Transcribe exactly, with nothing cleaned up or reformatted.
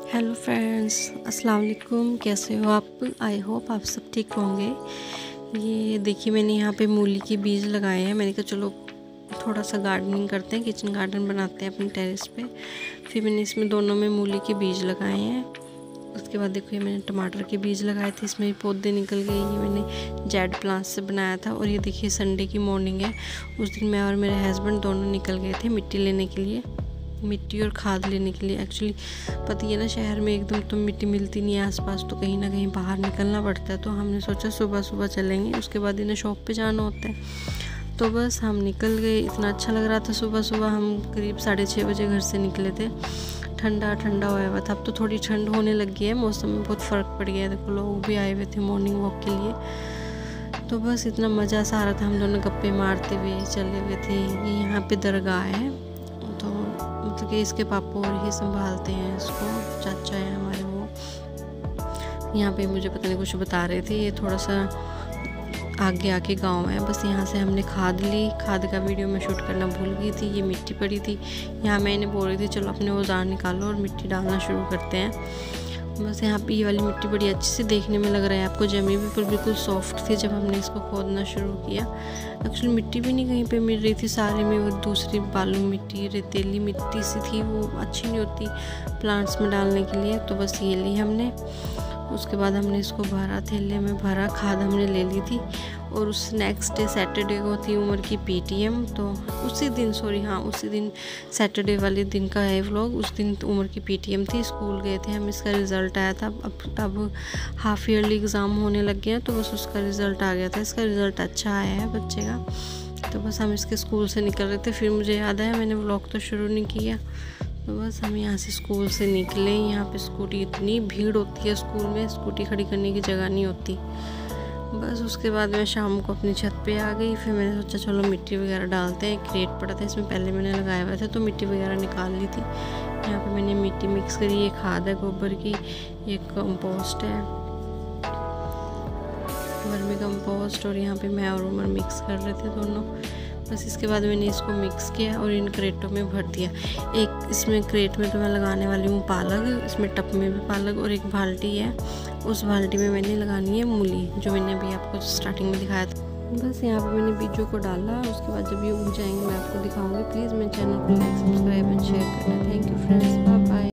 Hello friends, अस्सलाम वालेकुम। कैसे हो आप? आई होप आप सब ठीक होंगे। ये देखिए, मैंने यहाँ पे मूली के बीज लगाए हैं। मैंने कहा चलो थोड़ा सा गार्डनिंग करते हैं, किचन गार्डन बनाते हैं अपने टेरेस पे। फिर मैंने इसमें दोनों में मूली के बीज लगाए हैं। उसके बाद देखो, ये मैंने टमाटर के बीज लगाए थे, इसमें पौधे निकल गए। ये मैंने जेड प्लांट से बनाया था। और ये देखिए, संडे की मॉर्निंग है। उस दिन मैं और मेरे हस्बैंड दोनों निकल गए थे मिट्टी लेने के लिए, मिट्टी और खाद लेने के लिए। एक्चुअली पता है ना, शहर में एकदम तो मिट्टी मिलती नहीं है आसपास, तो कहीं ना कहीं बाहर निकलना पड़ता है। तो हमने सोचा सुबह सुबह चलेंगे, उसके बाद इन्हें शॉप पे जाना होता है। तो बस हम निकल गए। इतना अच्छा लग रहा था सुबह सुबह। हम करीब साढ़े छः बजे घर से निकले थे। ठंडा ठंडा हुआ हुआ था। अब तो थोड़ी ठंड होने लगी है, मौसम में बहुत फ़र्क पड़ गया है। देखो, लोग भी आए हुए थे मॉर्निंग वॉक के लिए। तो बस इतना मज़ा सा आ रहा था। हम दोनों गप्पे मारते हुए चले हुए थे। ये यहाँ पे दरगाह है, तो मतलब कि इसके पापा और ही संभालते हैं इसको, चाचा है हमारे वो। यहाँ पे मुझे पता नहीं कुछ बता रहे थे। ये थोड़ा सा आगे आके गांव है। बस यहाँ से हमने खाद ली। खाद का वीडियो मैं शूट करना भूल गई थी। ये मिट्टी पड़ी थी यहाँ, मैं इन्हें बोल रही थी चलो अपने औजार निकालो और मिट्टी डालना शुरू करते हैं। बस यहाँ पे ये वाली मिट्टी बड़ी अच्छी से देखने में लग रहा है आपको, जमी भी पर बिल्कुल सॉफ्ट थी जब हमने इसको खोदना शुरू किया। एक्चुअली मिट्टी भी नहीं कहीं पे मिल रही थी, सारे में वो दूसरी बालू मिट्टी, रेतीली मिट्टी सी थी, वो अच्छी नहीं होती प्लांट्स में डालने के लिए। तो बस ये ली हमने। उसके बाद हमने इसको भरा, थैले में भरा, खाद हमने ले ली थी। और उस नेक्स्ट डे सैटरडे को थी उमर की पीटीएम। तो उसी दिन सॉरी हाँ उसी दिन सैटरडे वाले दिन का है व्लॉग। उस दिन तो उमर की पीटीएम थी, स्कूल गए थे हम। इसका रिज़ल्ट आया था। अब तब हाफ ईयरली एग्ज़ाम होने लग गया, तो बस उसका रिज़ल्ट आ गया था। इसका रिज़ल्ट अच्छा आया है बच्चे का। तो बस हम इसके स्कूल से निकल रहे थे। फिर मुझे याद आया मैंने व्लॉग तो शुरू नहीं किया। तो बस हम यहाँ से स्कूल से निकले। यहाँ पे स्कूटी, इतनी भीड़ होती है स्कूल में, स्कूटी खड़ी करने की जगह नहीं होती। बस उसके बाद मैं शाम को अपनी छत पे आ गई। फिर मैंने सोचा चलो मिट्टी वगैरह डालते हैं। क्रेट पड़ा था, इसमें पहले मैंने लगाया हुआ था, तो मिट्टी वगैरह निकाल ली थी। यहाँ पे मैंने मिट्टी मिक्स करी। ये खाद है गोबर की, ये कंपोस्ट है, वर्मी कंपोस्ट। और यहाँ पे मैं और उमर मिक्स कर रहे थे दोनों। बस इसके बाद मैंने इसको मिक्स किया और इन क्रेटों में भर दिया। एक इसमें क्रेट में तो मैं लगाने वाली हूँ पालक, इसमें टब में भी पालक, और एक बाल्टी है, उस बाल्टी में मैंने लगानी है मूली, जो मैंने अभी आपको स्टार्टिंग में दिखाया था। बस यहाँ पे मैंने बीजों को डाला। उसके बाद जब ये उग जाएंगे मैं आपको दिखाऊंगी। प्लीज़ मेरे चैनल को लाइक, सब्सक्राइब एंड शेयर करना। Thank you friends, bye bye.